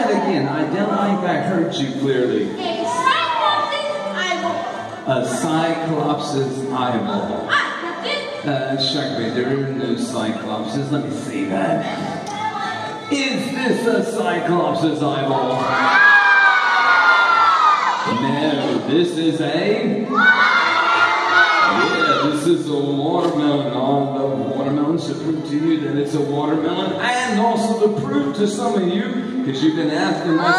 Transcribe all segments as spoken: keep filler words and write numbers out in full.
that again. I don't think I heard you clearly. A cyclops' eyeball. A cyclops' eyeball. Ah, that's it. Uh, Sharkbait, there are no cyclopses. Let me see that. Is this a cyclops' eyeball? No, this is a... Yeah, this is a watermelon. All the watermelons to prove to you that it's a watermelon, and also to prove to some of you, because you've been asking my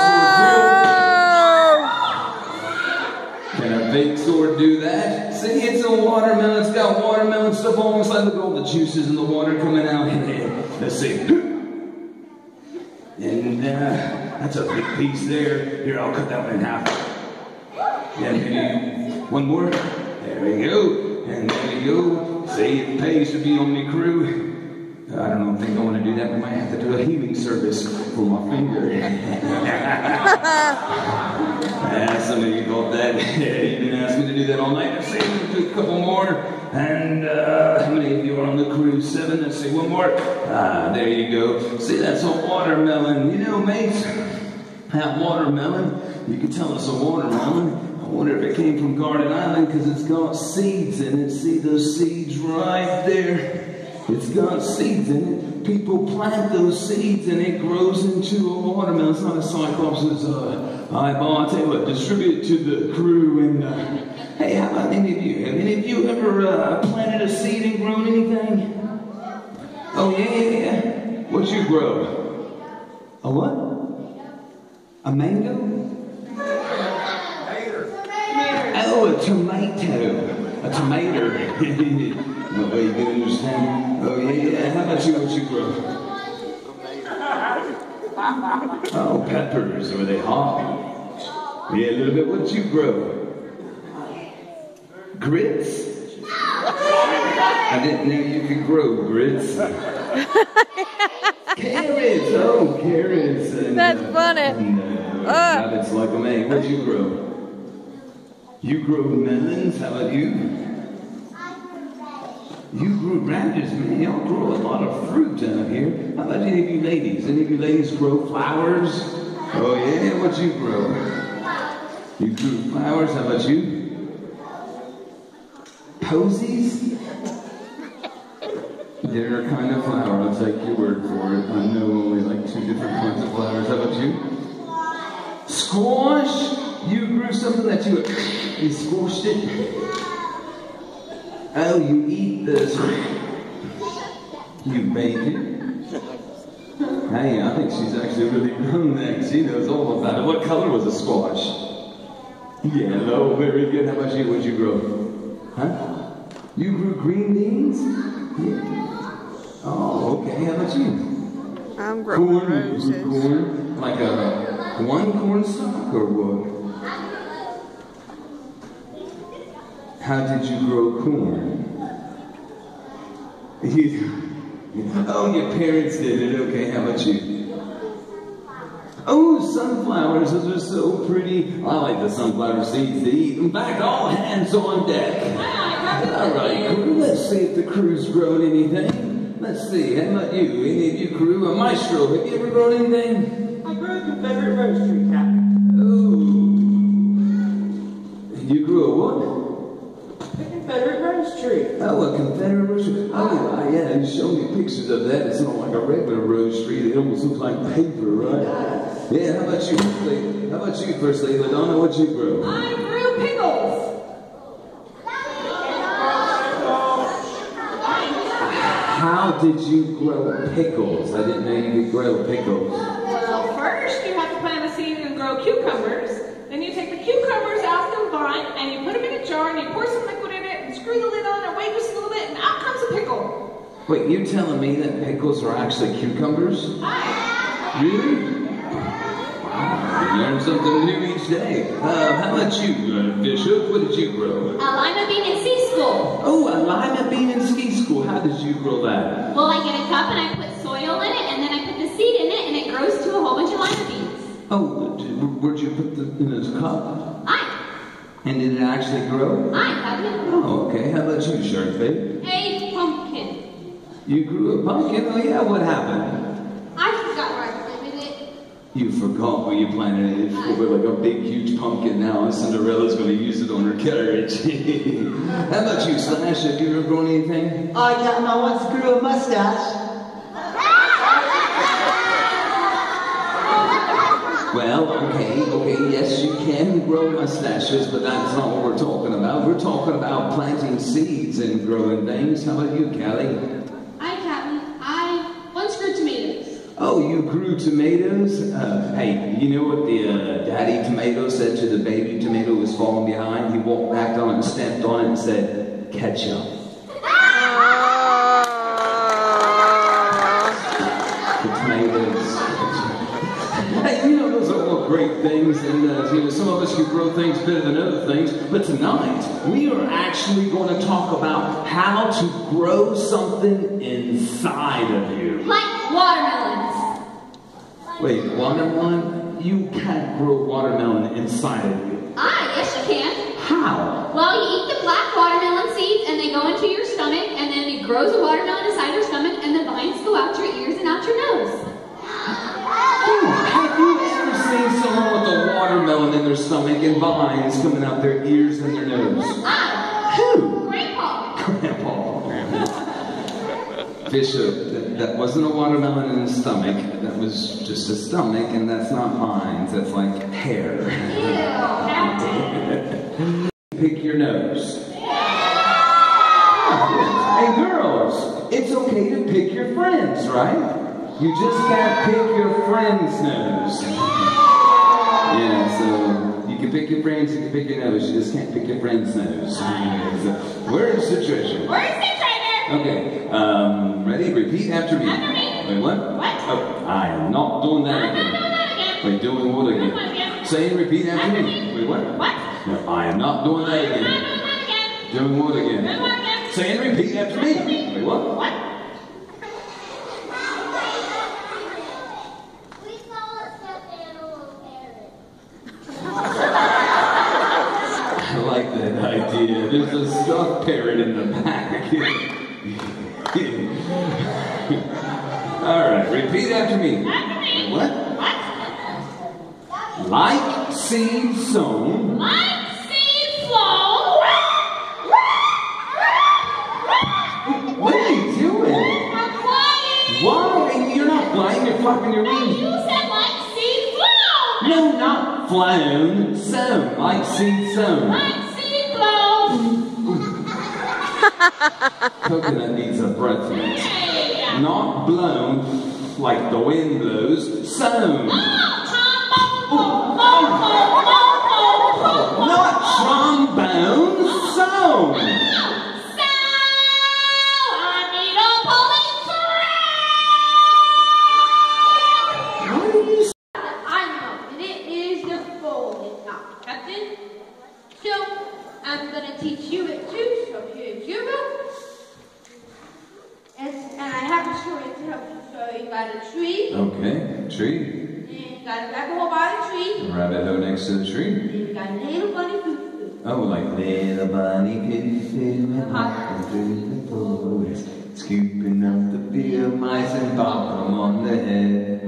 sword drill. Can a fake sword do that? See, it's a watermelon. It's got watermelon stuff all inside. Look at all the juices in the water coming out. Let's see. And uh, that's a big piece there. Here, I'll cut that one in half. Yeah, maybe one more. There we go. And there we go. See, it pays to be on the crew. I don't know, I think I want to do that. We might have to do a healing service for my finger. Yeah, some of you got that. You've been asking me to do that all night. Let's see, we'll do a couple more. And uh, how many of you are on the crew? Seven. Let's see, one more. Ah, there you go. See, that's a watermelon. You know, mates, that watermelon, you can tell it's a watermelon. I wonder if it came from Garden Island because it's got seeds in it. See those seeds right there? It's got seeds in it. People plant those seeds and it grows into a watermelon. It's not a cyclops' uh, eyeball. I'll tell you what, distribute it to the crew. And uh, hey, how about any of you? Have any of you ever uh, planted a seed and grown anything? Oh, yeah, yeah, yeah. What'd you grow? A what? A mango? Oh, a tomato. A tomato. No way you can understand. Oh, yeah, yeah. How about you? What you grow? Oh, peppers. Were they hot? Yeah, a little bit. What you grow? Grits? I didn't know you could grow grits. Carrots. Oh, carrots. And, That's uh, funny. And, uh, uh. rabbits like a man. What'd you grow? You grow melons. How about you? You grew radishes, man. Y'all grow a lot of fruit down here. How about any of you ladies? Any of you ladies grow flowers? Oh, yeah? What you grow? You grew flowers. How about you? Posies? They're a kind of flower. I'll take your word for it. I know only like two different kinds of flowers. How about you? Squash? You grew something that you, you squashed it? Oh, you eat this. You bake it. Hey, I think she's actually really grown that. She knows all about it. What color was the squash? Yellow. Very good. How about you? What'd you grow? Huh? You grew green beans? Yeah. Oh, okay. How about you? I'm growing corn. roses. You grew corn? Like a one corn stalk or what? How did you grow corn? You, oh, your parents did it. Okay, how about you? Oh, sunflowers. Those are so pretty. I like the sunflower seeds to eat. In fact, all hands on deck. All right, crew. Let's see if the crew's grown anything. Let's see. How about you? Any of you crew? A maestro. Have you ever grown anything? I grew a Confederate rose tree, Captain. Oh. You grew a what? Confederate rose tree. Oh, a Confederate rose tree. Oh, yeah, you showed me pictures of that. It's not like a regular rose tree. They almost look like paper, right? Yeah, how about you, First Lady? How about you, First Lady? LaDonna, what'd you grow? I grew pickles. How did you grow pickles? I didn't know you could grow pickles. Well, first you have to plant a seed and grow cucumbers. Then you take the cucumbers out the vine and you put them in a jar and you pour some liquid in it and screw the lid on and wait just a little bit and out comes a pickle. Wait, you're telling me that pickles are actually cucumbers? Aye. Really? Wow, you learn something new each day. Uh, how about you, uh, Bishop? What did you grow? A lima bean in sea school. Oh, a lima bean in ski school. How did you grow that? Well, I get a cup and I put soil in it and then I put the seed in it and it grows to a whole bunch of lima beans. Oh, did, where'd you put the in this cup? Aye. And did it actually grow? Aye, Captain. Oh, okay. How about you, Shark Babe? A pumpkin. You grew a pumpkin? Oh, yeah. What happened? I forgot where I planted it. You forgot what you planted it for, like a big, huge pumpkin now, and Cinderella's going to use it on her carriage. How about you, Slash? Have you ever grown anything? I Captain, I once grew a mustache. Well, okay, okay, yes, you can grow mustaches, but that's not what we're talking about. We're talking about planting seeds and growing things. How about you, Callie? Hi, Captain. I once grew tomatoes. Oh, you grew tomatoes? Uh, hey, you know what the uh, daddy tomato said to the baby tomato who was falling behind? He walked back on it and stepped on it and said, ketchup. The tomatoes. Hey, you know, those are all great things, and uh, you know, some of us can grow things better than other things, but tonight, we are actually going to talk about how to grow something inside of you. Like watermelons. Wait, watermelon? You can't grow watermelon inside of you. Ah, yes you can. How? Well, you eat the black watermelon seeds, and they go into your stomach, and then it grows a watermelon inside your stomach, and the vines go out your ears and out your nose. Have you ever seen someone with a watermelon in their stomach and vines coming out their ears and their nose? Ah! Who? Grandpa. Grandpa. Bishop, that, that wasn't a watermelon in his stomach. That was just a stomach, and that's not vines. That's like hair. Ew. Pick your nose. Hey, girls, it's okay to pick your friends, right? You just can't pick your friend's nose. Yeah, so you can pick your friends, you can pick your nose, you just can't pick your friend's nose. So, where's the treasure? Where's the treasure? Okay, um, ready? Repeat after me. After me. Wait, what? What? Oh, I am not doing that I'm again. not doing that again. Wait, doing what again? Doing what again? Say and repeat after, After me. me. Wait, what? What? No, I am not doing that I'm again. not doing that again. Doing what again? Doing what again? Say and repeat after me. Wait, what? What? I like that idea. There's a stuffed parrot in the back. All right, repeat after me. After me. What? What? Like seed sown. Like seed flown. What are you doing? I'm flying. Why? You're not flying, you're flapping your No, wings. you said like seed flown. No, not flown. Sown. Like seed sown. Like seed flown. Coconut needs a breath mint. Hey. Not blown like the wind blows. Sown. Not trombone. Sown. I'm going to teach you it too, so here's your book. And, and I have a story to help you. So you got a tree. Okay, tree. And you got a rabbit hole by the tree. A rabbit hole next to the tree. And you got a little bunny foo-foo. Oh, like little bunny foo-foo, hopping through the forest, scooping up the field mice and bop them on the head.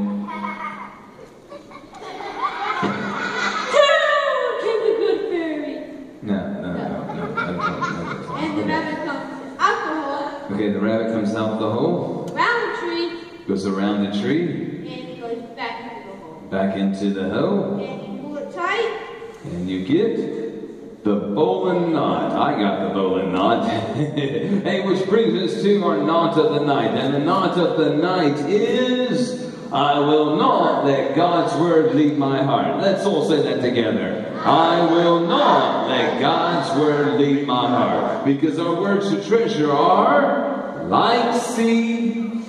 No, no, no, no, no, no, no. And the rabbit comes out the hole. Okay, the rabbit comes out the hole. Around the tree. Goes around the tree. And it goes back into the hole. Back into the hole. And you pull it tight. And you get the bowling knot. I got the bowling knot. Hey, which brings us to our knot of the night. And the knot of the night is, I will not let God's word lead my heart. Let's all say that together. I will not let God's word lead my heart. Because our words to treasure are like seed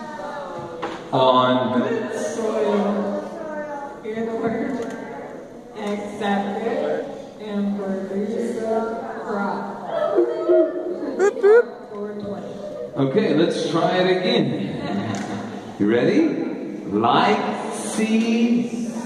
on good soil. Hear the word. Accept it and produce a crop. Boop, boop. Okay, let's try it again. You ready? Like seed